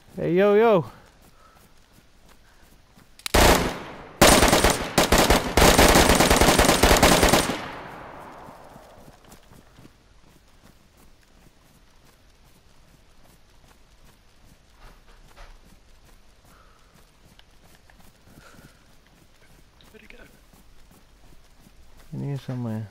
Hey, yo, yo. Where'd he go? In here somewhere.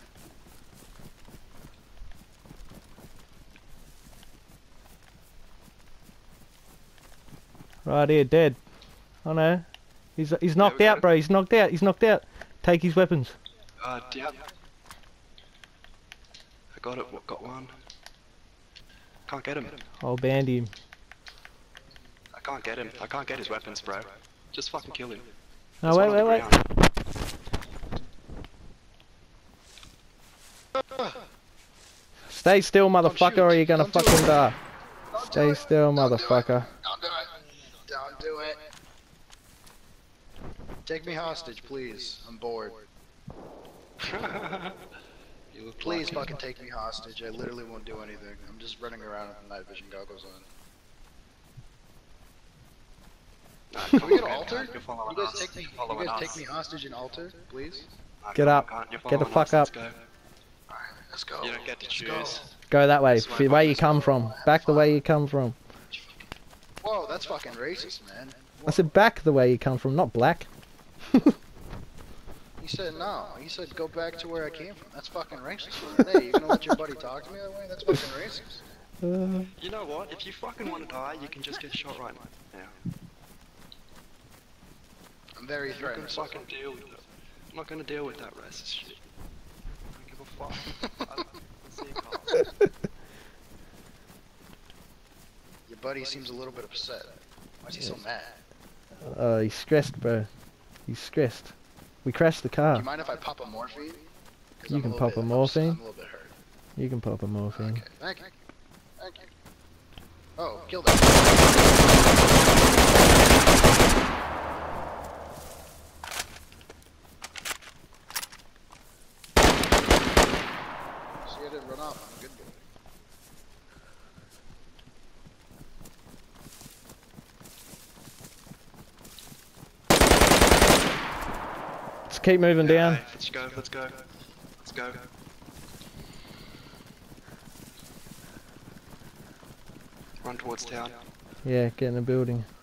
Right here, dead. Oh no. He's knocked out, bro. He's knocked out. He's knocked out. Take his weapons. Yeah. I got it. Got one. Can't get him. I'll bandy him. I can't get him. I can't get his weapons, bro. Just fucking kill him. No, wait, wait, wait. Stay still, motherfucker, or you're gonna fucking die. Stay still, motherfucker. Don't do it. Don't do it. Take me hostage, please. I'm bored. You look Please like fucking take me hostage. I literally won't do anything. I'm just running around with night vision goggles on. Nah, Can we get altered? You're following You guys us. take me. You're You following guys us. take me hostage and alter, please. Nah, Get come on, up. can't. You're Get the following fuck us. up. Let's go. Alright, let's go. You don't get to Let's choose. Go that way. This way, The way you fuckers. come from. Back the way you come from. Whoa, that's fucking racist, man. I said back the way you come from, not black. He said no. He said go back to where I came from. That's fucking racist. Hey, you gonna let your buddy talk to me that way? That's fucking racist. You know what? If you fucking want to die, you can just get shot right now. I'm very I'm not gonna threatened. fucking deal with it. I'm not gonna deal with that racist shit. I don't give a fuck. Let's see, Carl. Your buddy seems a little bit upset. Why is he so mad? He's stressed, bro. He's stressed. We crashed the Do car. you mind if I pop a morphine? 'Cause You I'm can little pop a bit- morphine. I'm a little bit hurt. You can pop a morphine. Okay, thank you. Thank you. Oh, kill that. See, I didn't run off. I'm a good boy. Let's keep moving down. Hey, let's go. Let's go. Let's go. Run towards town. Yeah, get in the building.